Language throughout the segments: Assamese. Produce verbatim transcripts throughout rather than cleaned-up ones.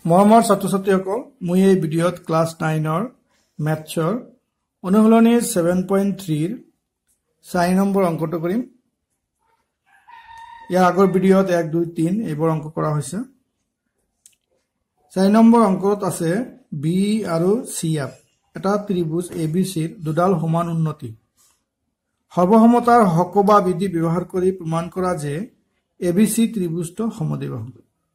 মৰমৰ ছাত্ৰ-ছাত্ৰীসকল মই এই ভিডিঅ'ত ক্লাছ nine ৰ ম্যাথছৰ অনুশীলনী seven point three ৰ চাৰি নম্বৰ অংকটো কৰিম। ইয়াৰ আগৰ ভিডিঅ'ত one two three এইবোৰ অংক কৰা হৈছে। চাৰি নম্বৰ অংকত আছে B আৰু C F এটা ত্ৰিভুজ A B C ৰ দুডাল সমান উন্নতি সৰ্বসমতাৰ হকবা বিধি ব্যৱহাৰ কৰি প্ৰমাণ কৰা যে A B C ত্ৰিভুজটো সমদ্বিবাহু।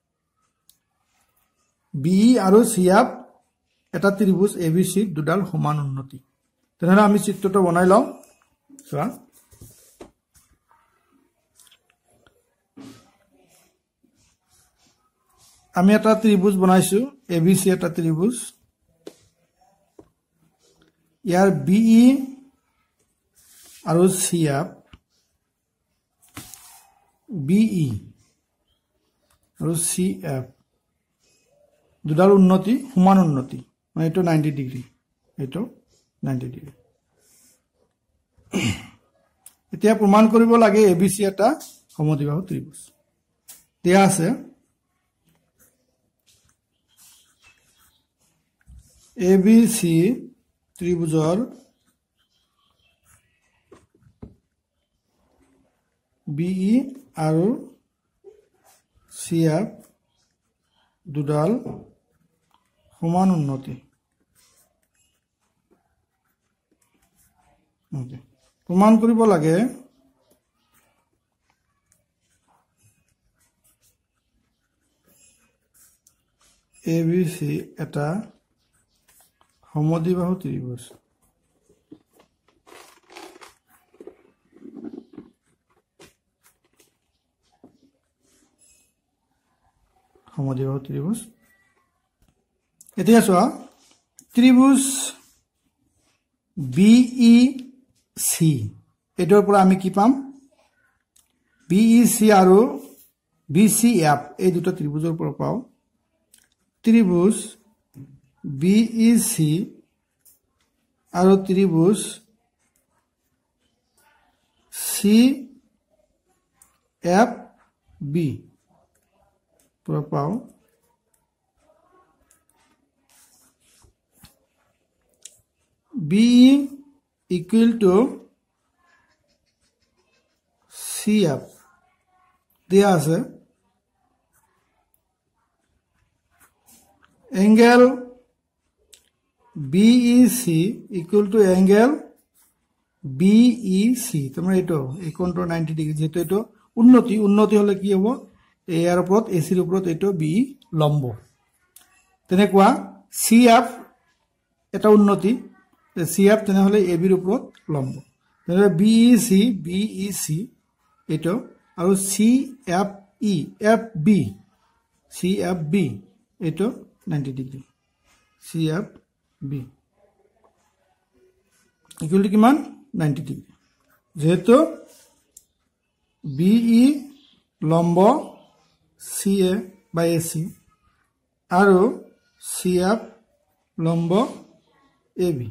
B আৰু C F এটা ত্ৰিভুজ A B C ৰ দুডাল সমান উন্নতি। তেনেহলে আমি চিত্ৰটো বনাই লওঁ। চোৱা আমি এটা ত্ৰিভুজ বনাইছো A B C এটা ত্ৰিভুজ। ইয়াৰ B E আৰু C F B E আৰু C F দুডাল উন্নতি সমান উন্নতি মানে এটো ninety ডিগ্ৰী এটো ninety ডিগ্ৰী। এতিয়া প্ৰমাণ কৰিব লাগে A B C এটা সমদ্বিবাহু ত্ৰিভুজ। দিয়া আছে A B C ত্ৰিভুজৰ B E আৰু C F দুডাল সমান উন্নতি। প্ৰমাণ কৰিব লাগে A B C এটা সমদ্বিবাহু ত্ৰিভুজ। সমদ্বিবাহু ত্ৰিভুজ। এতিয়া চোৱা ত্ৰিভুজ B E C এটোৰ পৰা আমি কি পাম B E C আৰু B C F এই দুটা ত্ৰিভুজৰ পৰা পাও ত্ৰিভুজ B E C আৰু ত্ৰিভুজ C F B পৰা পাও B E equal to C F দিয়া আছে angle B E C equal to angle B E C তোমরা এটো এই কোণটো ninety ডিগ্ৰী যেটো এটো উন্নতি উন্নতি হলে কি হ'ব এই এর ওপৰত A C ৰ ওপৰত এটো B লম্ব তেনেকুৱা C F এটা উন্নতি C F তেনেহলে A B ৰ ওপৰত লম্ব তেনেহলে B E C B E C এটো আৰু C F E F B C F B এটো ninety degree C F B equal to কিমান ninety ডিগ্ৰী যেহেতু B E লম্ব C A by A C আৰু C F লম্ব A B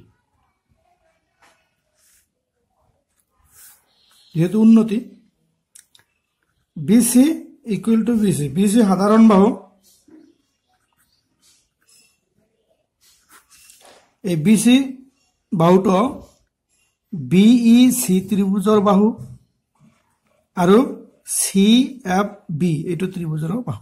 যেহেতু উন্নতি B C equal to B C B C সাধারণ বাহু এই B C বাহুটো B E C ত্রিভুজৰ বাহু আৰু C F B এটো ত্রিভুজৰ বাহু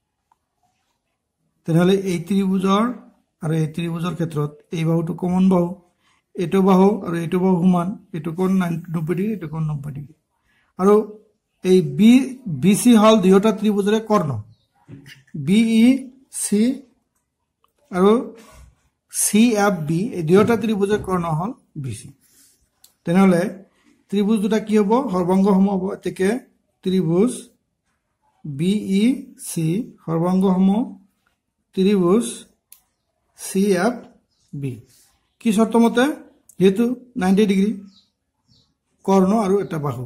তেনেহলে এই ত্রিভুজৰ আৰু এই ত্রিভুজৰ ক্ষেত্ৰত এই বাহুটো কমন বাহু এটো বাহু আৰু এটো বাহু সমান এটো কোণ ninety ডিগ্ৰী এটো কোণ ninety ডিগ্ৰী আৰু এই B B C হল দুয়োটা ত্রিভুজৰে কৰ্ণ B E C আৰু C F B এই দুয়োটা ত্রিভুজৰ কৰ্ণ হল B C তেনেহলে ত্রিভুজ দুটা কি হ'ব সৰ্বাংগ সম হ'ব এতেকে ত্রিভুজ B E C সৰ্বাংগ সম ত্রিভুজ C F B কি শর্ত মতে যেহেতু ninety ডিগ্ৰী কৰ্ণ আৰু এটা বাহু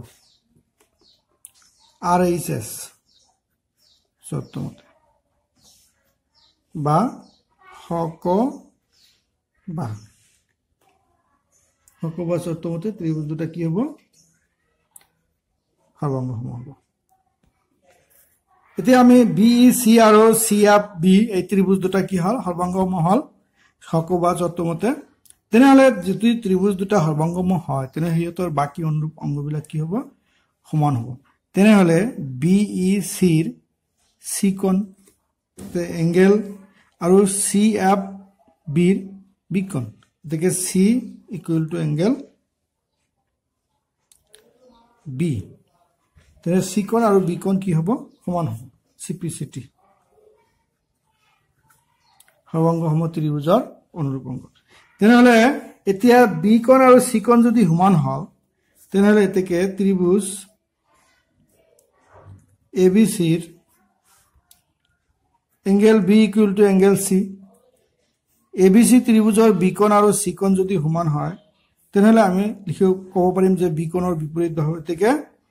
R H S শর্ত মতে বা হক বা হক বা শর্ত মতে ত্রিভুজ দুটা কি হ'ব সৰ্বাংগ সম হ'ব এতিয়া আমি বি সি আৰু সি এফ বি এই ত্ৰিভুজ দুটা কি হল সৰ্বাংগম হল সকবাজ অতমতে তেনেহলে যদি ত্ৰিভুজ দুটা সৰ্বাংগম হয় তেনে হিয়তৰ বাকি অনুৰূপ অংগবিলাক কি হ'ব সমান হ'ব তেনেহলে বি ই সি ৰ সি কোণ এংগেল আৰু সি এফ বি ৰ বি কোণ দেখে C equal to angle B তেনে সি কোণ আৰু বি কোণ কি হ'ব সমান হ'ব সিপিসিটি সৰ্বাংগ সম ত্ৰিভুজৰ অনুৰূপ অংগ তেনেহলে এতিয়া বি কোণ আৰু সি কোণ যদি সমান হয় তেনেহলে এতেকে ত্ৰিভুজ এবিসি ৰ angle B equal to angle C ABC ত্ৰিভুজৰ বি কোণ আৰু সি কোণ যদি সমান হয় তেনেহলে আমি লিখিব ক'ব পাৰিম যে বি কোণৰ বিপৰীত বাহু এতেকে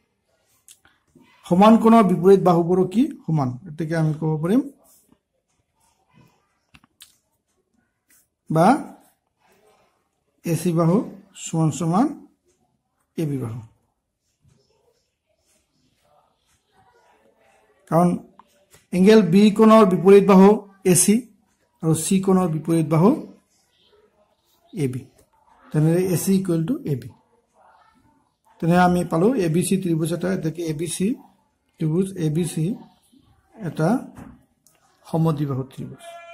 সমান কোণৰ বিপৰীত বাহুবোৰ কি সমান এতেকে আমি ক'ব পাৰিম বা এসি বাহু সমান সমান এবি বাহু কাৰণ এংগেল বি কোণৰ বিপৰীত বাহু এসি আৰু সি কোণৰ বিপৰীত বাহু এবি তেনে এসি ইকুয়াল টু এবি তেনে আমি পালো এবিসি ত্ৰিভুজ এটা এটাকে এবিসি ত্ৰিভুজ এবিসি এটা সমদ্বিবাহু ত্ৰিভুজ